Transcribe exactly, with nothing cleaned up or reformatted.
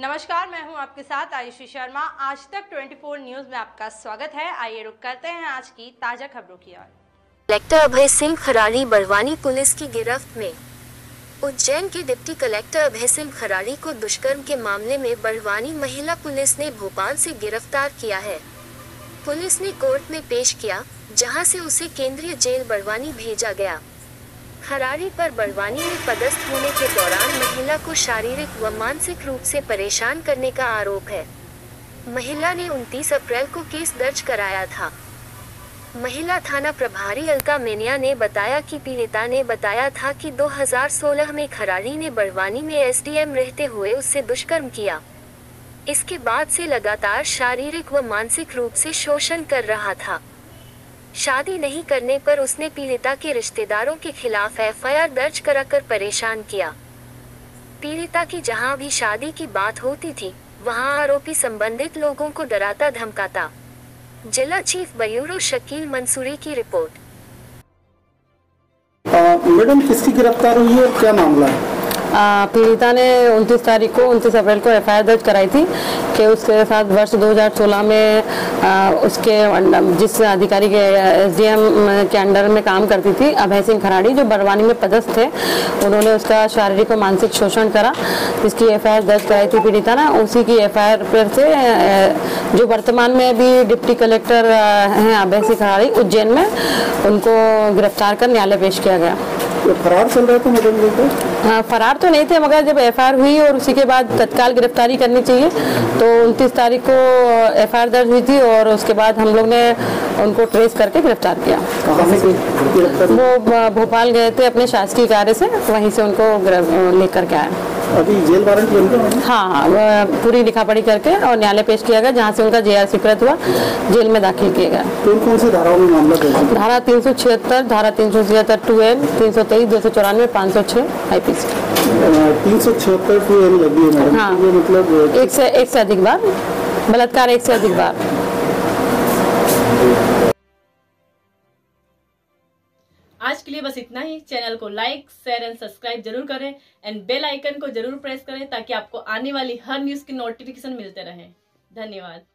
नमस्कार, मैं हूं आपके साथ आयुषी शर्मा। आज तक चौबीस न्यूज में आपका स्वागत है। आइए रुक करते हैं आज की ताजा खबरों की ओर। कलेक्टर अभय सिंह खराड़ी बड़वानी पुलिस की गिरफ्त में। उज्जैन के डिप्टी कलेक्टर अभय सिंह खराड़ी को दुष्कर्म के मामले में बड़वानी महिला पुलिस ने भोपाल से गिरफ्तार किया है। पुलिस ने कोर्ट में पेश किया, जहां से उसे केंद्रीय जेल बड़वानी भेजा गया। खराड़ी पर बड़वानी में पदस्थ होने के दौरान महिला को शारीरिक व मानसिक रूप से परेशान करने का आरोप है। महिला ने उनतीस अप्रैल को केस दर्ज कराया था। महिला थाना प्रभारी अलका मेनिया ने बताया कि पीड़िता ने बताया था कि दो हज़ार सोलह में खराड़ी ने बड़वानी में एसडीएम रहते हुए उससे दुष्कर्म किया। इसके बाद से लगातार शारीरिक व मानसिक रूप से शोषण कर रहा था। शादी नहीं करने पर उसने पीड़िता के रिश्तेदारों के खिलाफ एफआईआर दर्ज कराकर परेशान किया। पीड़िता की जहां भी शादी की बात होती थी, वहां आरोपी संबंधित लोगों को डराता धमकाता। जिला चीफ ब्यूरो शकील मंसूरी की रिपोर्ट। मैडम, किसकी गिरफ्तार हुई है और क्या मामला है? पीड़िता ने उनतीस तारीख को उनतीस अप्रैल को एफआईआर दर्ज कराई थी कि उसके साथ वर्ष दो हज़ार सोलह में आ, उसके जिस अधिकारी के एसडीएम के अंडर में काम करती थी अभय सिंह खराड़ी, जो बड़वानी में पदस्थ थे, उन्होंने उसका शारीरिक और मानसिक शोषण करा, जिसकी एफआईआर दर्ज कराई थी पीड़िता ने। उसी की एफआईआर पर से जो वर्तमान में भी डिप्टी कलेक्टर हैं अभय सिंह खराड़ी उज्जैन में, उनको गिरफ्तार कर न्यायालय पेश किया गया। तो फरार चल रहा था मैडम? हाँ, फरार तो नहीं थे, मगर जब एफआईआर हुई और उसी के बाद तत्काल गिरफ्तारी करनी चाहिए, तो उनतीस तारीख को एफआईआर दर्ज हुई थी और उसके बाद हम लोग ने उनको ट्रेस करके गिरफ्तार किया। वो भोपाल गए थे अपने शासकीय कार्य से, वहीं से उनको लेकर के आए। अभी जेल वारंट बन गया? हाँ हाँ, पूरी लिखा पढ़ी करके और न्यायालय पेश किया गया, जहाँ से उनका जेआर स्वीकृत हुआ, जेल में दाखिल किया गया। कौन कौन सी धाराओं में मामला दर्ज है? धारा तीन सौ छिहत्तर, धारा तीन सौ छिहत्तर टू एन, तीन सौ तेईस, दो सौ चौरानवे, पाँच सौ छह आईपीसी। तीन सौ छिहत्तर टू एन लगी है मैडम? हाँ, ये मतलब एक से एक से अधिक बार बलात्कार, एक से अधिक बार। आज के लिए बस इतना ही। चैनल को लाइक, शेयर एंड सब्सक्राइब जरूर करें एंड बेल आइकन को जरूर प्रेस करें ताकि आपको आने वाली हर न्यूज की नोटिफिकेशन मिलते रहे। धन्यवाद।